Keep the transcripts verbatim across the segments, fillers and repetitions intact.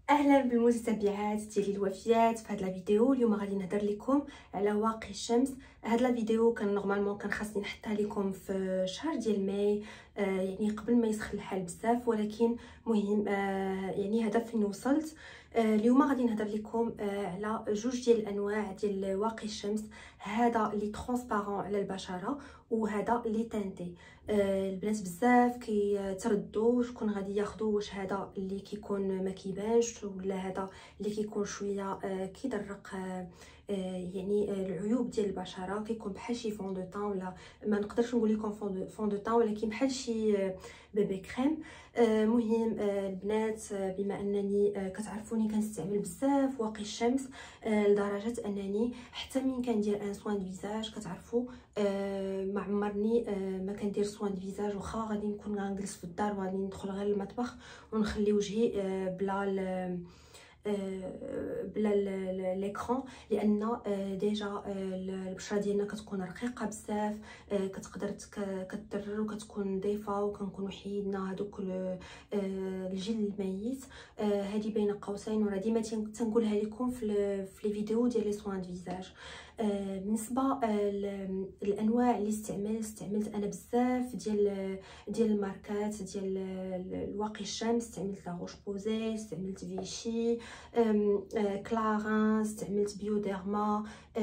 اهلا بالمتتبعات ديالي الوفيات. في هذا الفيديو اليوم غادي نهضر لكم على واقي الشمس. هذا الفيديو كان نورمالمون كان خاصني نحطها لكم في شهر ديال ماي، آه يعني قبل ما يسخن الحال بزاف، ولكن مهم آه يعني هذا فين وصلت. آه اليوم غادي نهضر لكم آه على جوج ديال الانواع ديال واقي الشمس، هذا اللي ترونسبارون على البشره وهذا اللي تانتي. آه البنات بزاف كيتردوا شكون غادي ياخذوا، واش هذا اللي كيكون ما كيبانش ولا هذا اللي كيكون شويه آه كيدرق آه يعني آه العيوب ديال البشره، كيكون بحال شي فون دو طون، ولا ما نقدرش نقول لكم فون دو طون ولكن بحال شي آه بيبي كريم. آه مهم آه البنات، آه بما انني آه كتعرفوني كنستعمل بزاف واقي الشمس، آه لدرجه انني حتى من كندير ان سوان دو فيزاج كتعرفوا آه ما عمرني آه ما كندير سوان دو فيزاج، واخا غادي نكون غنجلس في الدار وغادي ندخل غير المطبخ ونخلي وجهي آه بلا بلا ليكران، لان ديجا البشره ديالنا كتكون رقيقه بزاف، كتقدر كتضرر وكتكون نظيفه وكنكونوا حيدنا هذوك الجلد الميت. هذه بين قوسين وراه ديما تنقولها لكم في في لي فيديو ديال لي سوان دو فيزاج. بالنسبه للانواع اللي استعملت استعملت انا بزاف ديال ديال الماركات ديال الواقي الشمس. استعملت لا روش بوزي، استعملت فيشي، كلارين، استعملت بيوديرما،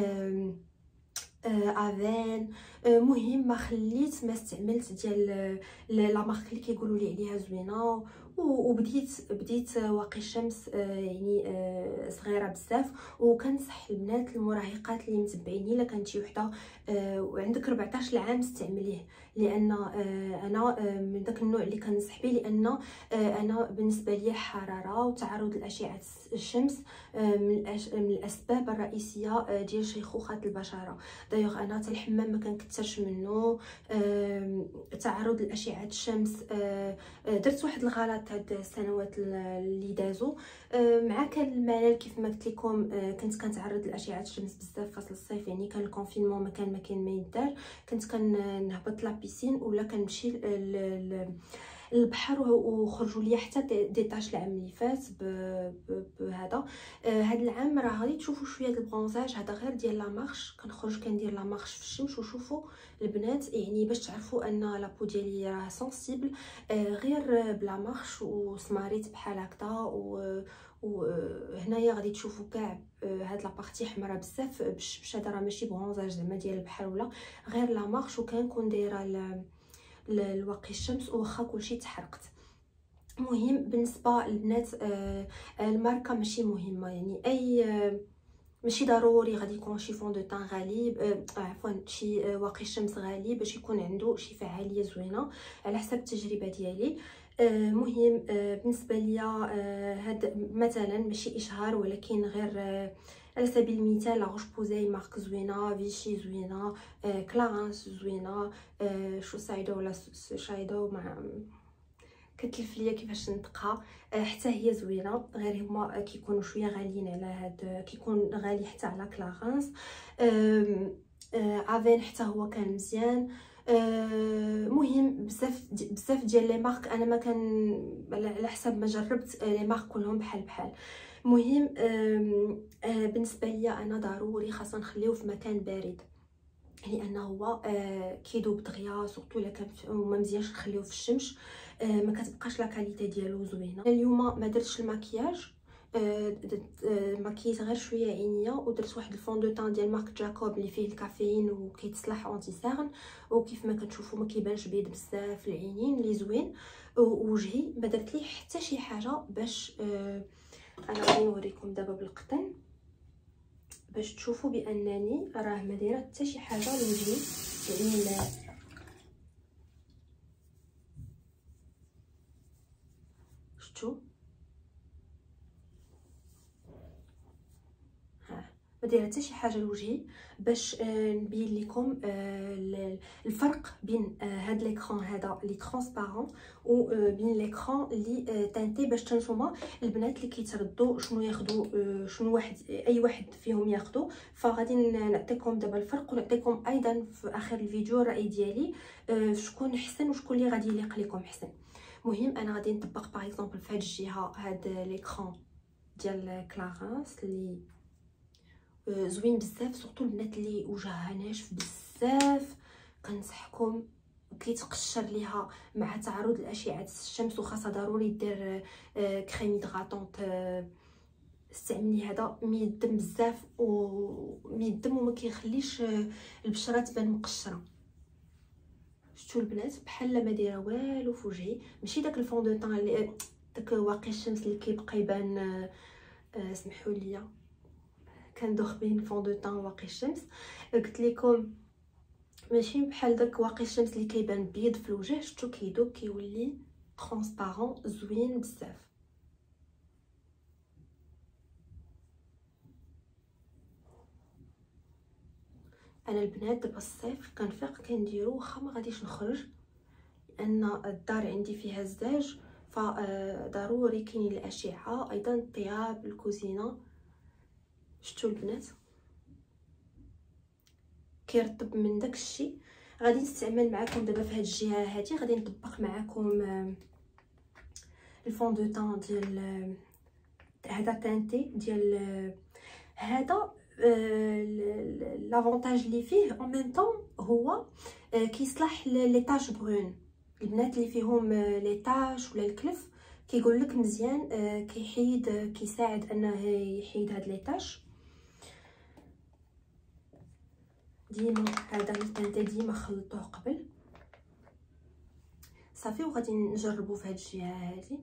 افين. مهم ما خليت ما استعملت ديال لا مارك اللي كيقولوا لي عليها زوينه، وبديت بديت واقي الشمس يعني صغيره بزاف. وكنصح البنات المراهقات اللي متبعيني الا كانت شي وحده وعندك أربعطاش عام استعمليه، لان انا من داك النوع اللي كنصح به، لان انا بالنسبه لي الحراره وتعرض لاشعه الشمس من الاسباب الرئيسيه ديال شيخوخه البشره. دايوغ انا حتى الحمام ما كنكثرش منه، تعرض لاشعه الشمس. درت واحد الغلط هاد السنوات اللي دازو، مع كان الملل كيف ما قلت لكم، كنت كنتعرض لاشعه الشمس بزاف فصل الصيف، يعني كان الكونفينمون ما كان ما كاين ما يدار، كنت كنهبط لا بيسين ولا كنمشي البحر وخرجوا لي حتى ديتاش العام اللي فات بهذا. هذا العام راه غادي تشوفوا شويه د البرونزاج، هذا غير ديال لا مارش، كنخرج كندير لا مارش في الشمس. وشوفوا البنات يعني باش تعرفوا ان لابو ديالي راه سنسيبل، غير بلا مارش وسماريت بحال هكذا. و وهنايا غادي تشوفوا كاع هاد لابارتي حمراء بزاف بالشبشه، راه ماشي برونزاج زعما ديال البحر ولا غير لا مارش، وكنكون دايره الواقي الشمس وخا كلشي تحرقت. مهم بالنسبه للبنات آه الماركه ماشي مهمه، يعني اي آه ماشي ضروري غادي يكون شي فون دو طون غالي، آه عفوا شي آه واقي الشمس غالي باش يكون عنده شي فعاليه زوينه على حسب التجربه ديالي. آه مهم آه بالنسبه ليا آه هاد مثلا ماشي اشهار، ولكن غير آه على سبيل المثال لا روش بوزي مارك زوينه، فيشي زوينه، آه كلارانس زوينه، آه شو سايدو ولا شايدو مع كتلف ليا كيفاش نطقها، آه حتى هي زوينه، غير هما كيكونوا شويه غاليين على هاد، كيكون غالي حتى على كلارانس. آه آه افين حتى هو كان مزيان. آه مهم بزاف بزاف ديال لي مارك انا ما كان على حسب ما جربت لي مارك كلهم بحال بحال. مهم آه آه بالنسبه ليا انا ضروري خاصنا نخليوه في مكان بارد، لانه هو آه كيذوب دغيا، سورتو الا كان ما مزيانش نخليوه في الشمس، آه ما كتبقاش لا كاليتي ديالو زوينه. اليوم ما درتش المكياج، آه آه مكيت غير شويه عينيا، ودرت واحد الفون دو طون ديال مارك جاكوب اللي فيه الكافيين وكيتصلح اونتي سارن، وكيف ما كتشوفوا ما كيبانش بيض بزاف العينين اللي زوين. ووجهي ما درت ليه حتى شي حاجه باش آه انا غادي نوريكم دابا بالقطن باش تشوفوا بانني راه ما دايره حتى شي حاجه لوجهي، يعني شفتوا ها ما دايره حتى شي حاجه لوجهي، باش آه نبين لكم آه الفرق بين آه هاد ليكران هذا اللي ترونسبارون وبين ليكران اللي آه تانتي، باش تنتوما البنات اللي كيتردوا شنو ياخذوا، آه شنو واحد اي واحد فيهم ياخذوا. فغادي نعطيكم دابا الفرق، ونعطيكم ايضا في اخر الفيديو الراي ديالي آه شكون احسن وشكون اللي غادي يليق لكم احسن. مهم انا غادي نطبق باغ اكزومبل في هاد الجهه هاد ليكران ديال كلارانس اللي زوين بزاف، سورتو البنات اللي وجهها ناشف بزاف كنصحكم كيتقشر ليها مع تعرض لاشعه الشمس، وخاصه ضروري دير كريم هيدراتونط. استعملي هذا ميدم بزاف وميدم وما كيخليش البشره تبان مقشره. شفتوا البنات بحال ما دايره والو في وجهي، ماشي داك الفون دو طون اللي داك واقي الشمس اللي كيبقى يبان. سمحوا لي كندوخ بين فون دو طون واقي الشمس. قلت لكم ماشي بحال داك واقي الشمس اللي كيبان بيض في الوجه، شفتوا كيدوب كيولي ترونسبارون زوين بزاف. انا البنات دابا الصيف كنفيق كنديرو واخا ما غاديش نخرج لان الدار عندي فيها الزاج، فضروري كاين الاشعه ايضا الطياب الكوزينه. شفتوا البنات كيرطب من داك الشيء. غادي نستعمل معكم دابا في هاد الجهه هادي، غادي نطبق معكم الفون دو طون ديال هذا تانتي ديال هذا. لافونتاج اللي فيه اون ميم طون هو كيصلح لي تاش برون. البنات اللي فيهم لي تاش ولا الكلف كيقول لك مزيان، كيحيد كيساعد انه يحيد هاد لي تاش. ديما هذا التانتي ديما خلطوه قبل صافي، وغادي نجربو في هاد الجهه هادي.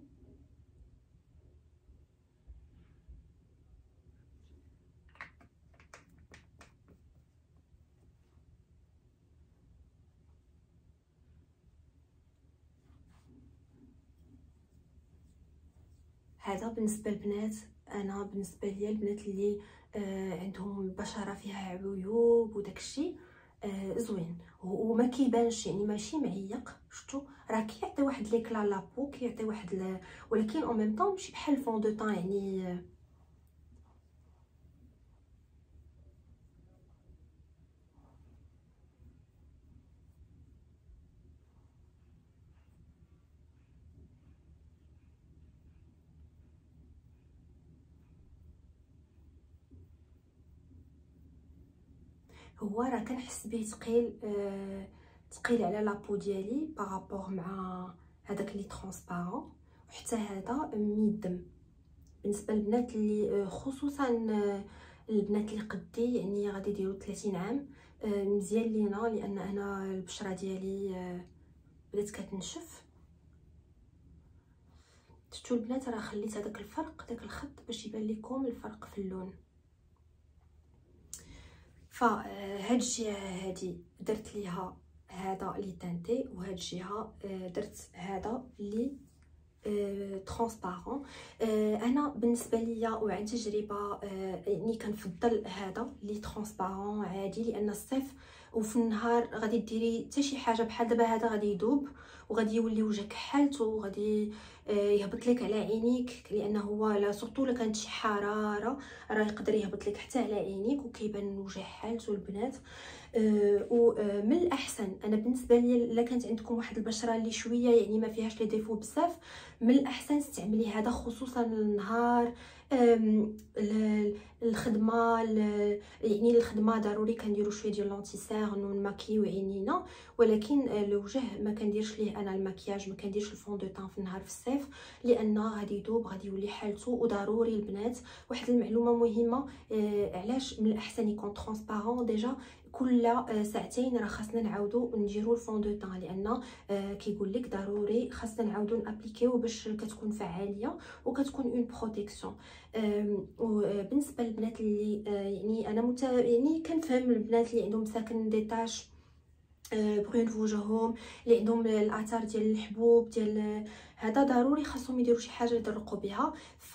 هذا بالنسبه للبنات، انا بالنسبه ليا البنات اللي آه عندهم البشره فيها عيوب وداكشي آه زوين وما كيبانش، يعني ماشي معيق. شفتوا راه كيعطي واحد ليكلا لابو، كيعطي واحد ل... ولكن اون ميم طون ماشي بحال الفون دو طون يعني آه هو راه كنحس به ثقيل، آه ثقيل على لابو ديالي بارابور مع هذاك اللي ترونسبارون، وحتى هذا ميدم. بالنسبه للبنات اللي خصوصا البنات اللي قدي يعني غادي يديروا ثلاثين عام مزيان لينا، لان انا البشره ديالي بدات كتنشف. شفتوا البنات راه خليت هذاك الفرق داك الخط باش يبان لكم الفرق في اللون. فهاد الجهه هادي درت ليها هذا لي تانتي، وهاد الجهه درت هذا لي ترونسبارون. انا بالنسبه ليا وعن تجربه يعني كنفضل هذا لي ترونسبارون عادي، لان الصيف وفي النهار غادي ديري حتى شي حاجه بحال دابا هذا غادي يذوب وغادي يولي وجهك حالت وغادي يهبط لك على عينيك، لانه هو لا سورتو لا كانت شي حراره راه يقدر يهبط لك حتى على عينيك وكيبان الوجه حالت. والبنات أه ومن الاحسن انا بالنسبه لي الا كانت عندكم واحد البشره اللي شويه يعني ما فيهاش لي ديفو بزاف، من الاحسن استعملي هذا خصوصا النهار. الخدمه يعني الخدمه ضروري كنديروا شويه ديال لونتيسيرن ونماكيو عينينا، ولكن الوجه ما كنديرش ليه انا المكياج، ما كنديرش الفون دو طون في النهار في الصيف لان غادي يذوب غادي يولي حالته. وضروري البنات واحد المعلومه مهمه، آه علاش من الاحسن يكون ترونسبارون ديجا كل ساعتين راه خاصنا نعاودو نديرو الفون دو طون، لان آه كيقول لك ضروري خاصنا نعاودو نابليكيو باش كتكون فعاليه وكتكون اون بروتيكسيون. وبالنسبه للبنات اللي آه يعني انا مت... يعني كنفهم البنات اللي عندهم ساكن دي تاش بغيون في وجههم، اللي عندهم الاثار ديال الحبوب ديال هذا ضروري خاصهم يديروا شي حاجه يدرقوا بها. ف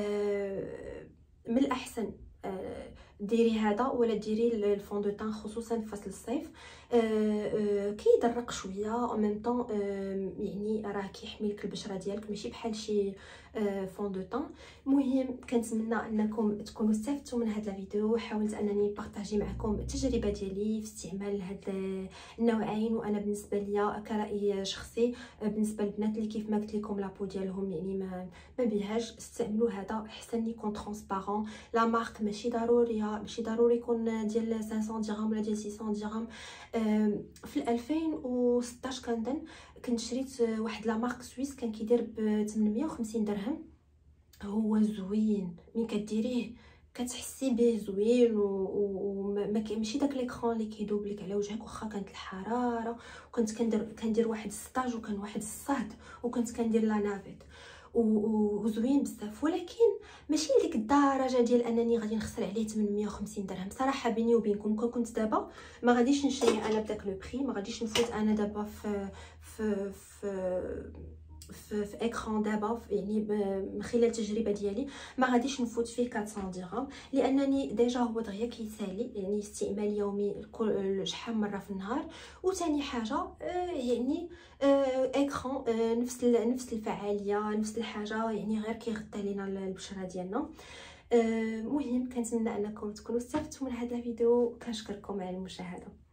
من الاحسن ديري هذا ولا ديري الفون دو طون خصوصا في فصل الصيف. كيدرق شويه او ميم طون، يعني راه كيحمي لك البشره ديالك ماشي بحال شي فون دو طون. المهم كنتمنى انكم تكونوا استفدتوا من هذا الفيديو. حاولت انني بارطاجي معكم التجربه ديالي في استعمال هاد النوعين، وانا بالنسبه ليا كراي شخصي بالنسبه للبنات اللي كيف ما قلت لكم لابو ديالهم يعني ما ما بيهاش، استعملوا هذا احسن يكون ترونسبارون. لا مارك ماشي ضروريه ماشي ضروري يكون ديال خمسمية درهم ولا ديال ستمية درهم. في ألفين وستطاش كنظن كنت شريت واحد لا مارك سويس كان كيدير ب ثمنمية وخمسين درهم. هو زوين ملي كديريه كتحسي به زوين، وما ماشي داك ليكرون اللي كيذوب لك على وجهك. واخا كانت الحراره وكنت كندير كندير واحد ستاج وكان واحد الصهد وكنت كندير لا نافيت وزوين بزاف، ولكن ماشي لديك الدرجه ديال انني غادي نخسر عليه ثمنمية وخمسين درهم. صراحه بيني وبينكم كون كنت دابا ما غاديش نشري انا بداك لو بري، ما غاديش نفوت انا دابا في في في في, في اكران دابا يعني من خلال التجربه ديالي ما غاديش نفوت فيه أربعمية درهم، لانني ديجا هو دغيا كيسالي يعني استعمال يومي شحال مره في النهار. وثاني حاجه يعني اكران نفس نفس الفعاليه نفس الحاجه، يعني غير كيغطي لينا البشره ديالنا. المهم كنتمنى انكم تكونوا استفدتوا من هذا الفيديو، كنشكركم على المشاهده.